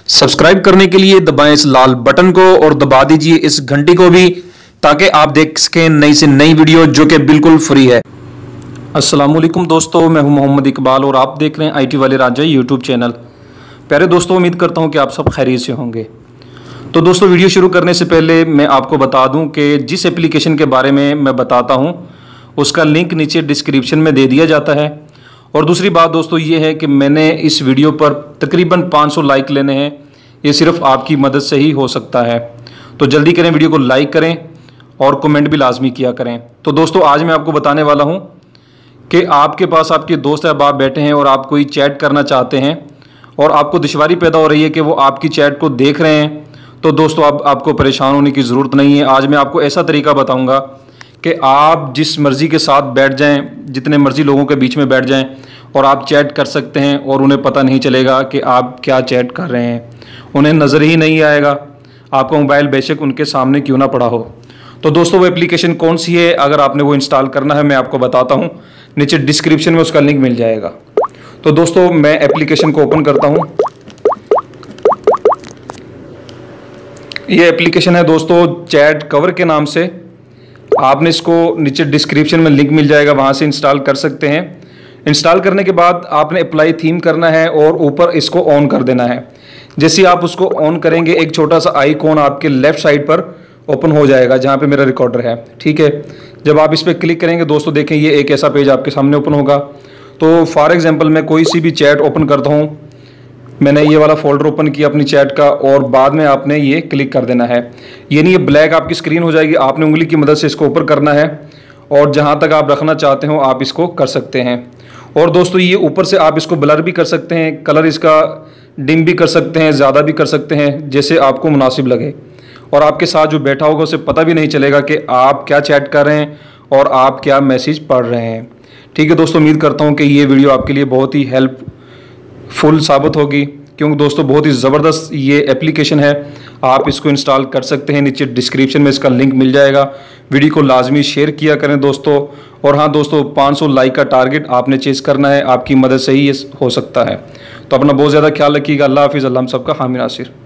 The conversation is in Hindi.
सब्सक्राइब करने के लिए दबाएं इस लाल बटन को और दबा दीजिए इस घंटी को भी, ताकि आप देख सकें नई से नई वीडियो जो कि बिल्कुल फ्री है। अस्सलाम वालेकुम दोस्तों, मैं हूं मोहम्मद इकबाल और आप देख रहे हैं आईटी वाले राजा यूट्यूब चैनल। प्यारे दोस्तों, उम्मीद करता हूं कि आप सब खैरियत से होंगे। तो दोस्तों, वीडियो शुरू करने से पहले मैं आपको बता दूं कि जिस एप्लीकेशन के बारे में मैं बताता हूं उसका लिंक नीचे डिस्क्रिप्शन में दे दिया जाता है। और दूसरी बात दोस्तों ये है कि मैंने इस वीडियो पर तकरीबन 500 लाइक लेने हैं। ये सिर्फ आपकी मदद से ही हो सकता है, तो जल्दी करें, वीडियो को लाइक करें और कमेंट भी लाजमी किया करें। तो दोस्तों, आज मैं आपको बताने वाला हूं कि आपके पास आपके दोस्त अहबाब बैठे हैं और आप कोई चैट करना चाहते हैं और आपको दुश्वारी पैदा हो रही है कि वो आपकी चैट को देख रहे हैं। तो दोस्तों, अब आपको परेशान होने की ज़रूरत नहीं है। आज मैं आपको ऐसा तरीका बताऊंगा कि आप जिस मर्ज़ी के साथ बैठ जाएं, जितने मर्ज़ी लोगों के बीच में बैठ जाएं और आप चैट कर सकते हैं और उन्हें पता नहीं चलेगा कि आप क्या चैट कर रहे हैं। उन्हें नज़र ही नहीं आएगा, आपका मोबाइल बेशक उनके सामने क्यों ना पड़ा हो। तो दोस्तों, वो एप्लीकेशन कौन सी है, अगर आपने वो इंस्टॉल करना है मैं आपको बताता हूँ। नीचे डिस्क्रिप्शन में उसका लिंक मिल जाएगा। तो दोस्तों, मैं एप्लीकेशन को ओपन करता हूँ। ये एप्लीकेशन है दोस्तों चैट कवर के नाम से। आपने इसको नीचे डिस्क्रिप्शन में लिंक मिल जाएगा, वहाँ से इंस्टॉल कर सकते हैं। इंस्टॉल करने के बाद आपने अप्लाई थीम करना है और ऊपर इसको ऑन कर देना है। जैसे आप उसको ऑन करेंगे, एक छोटा सा आइकॉन आपके लेफ़्ट साइड पर ओपन हो जाएगा जहाँ पे मेरा रिकॉर्डर है, ठीक है। जब आप इस पर क्लिक करेंगे दोस्तों, देखें ये एक ऐसा पेज आपके सामने ओपन होगा। तो फॉर एग्जांपल मैं कोई सी भी चैट ओपन करता हूँ। मैंने ये वाला फोल्डर ओपन किया अपनी चैट का और बाद में आपने ये क्लिक कर देना है। ये नहीं, ये ब्लैक आपकी स्क्रीन हो जाएगी। आपने उंगली की मदद से इसको ऊपर करना है और जहाँ तक आप रखना चाहते हो आप इसको कर सकते हैं। और दोस्तों, ये ऊपर से आप इसको ब्लर भी कर सकते हैं, कलर इसका डिम भी कर सकते हैं, ज़्यादा भी कर सकते हैं, जैसे आपको मुनासिब लगे। और आपके साथ जो बैठा होगा उसे पता भी नहीं चलेगा कि आप क्या चैट कर रहे हैं और आप क्या मैसेज पढ़ रहे हैं। ठीक है दोस्तों, उम्मीद करता हूँ कि ये वीडियो आपके लिए बहुत ही हेल्पफुल साबित होगी, क्योंकि दोस्तों बहुत ही ज़बरदस्त ये एप्लीकेशन है। आप इसको इंस्टॉल कर सकते हैं, नीचे डिस्क्रिप्शन में इसका लिंक मिल जाएगा। वीडियो को लाजमी शेयर किया करें दोस्तों। और हाँ दोस्तों, 500 लाइक का टारगेट आपने चेज़ करना है, आपकी मदद से ही ये हो सकता है। तो अपना बहुत ज़्यादा ख्याल रखिएगा। अल्लाह हाफिज़। अल्लाह हम सबका हामी नासिर।